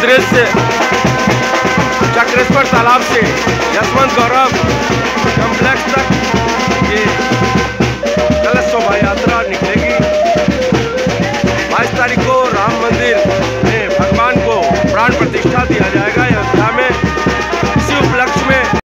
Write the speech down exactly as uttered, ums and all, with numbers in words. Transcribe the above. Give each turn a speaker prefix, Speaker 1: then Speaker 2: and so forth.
Speaker 1: दृश्य चक्रेश्वर तालाब से यशवंत गौरव कॉम्प्लेक्स तक ये कलश शोभा यात्रा निकलेगी। बाईस तारीख को राम मंदिर में भगवान को प्राण प्रतिष्ठा दिया जाएगा।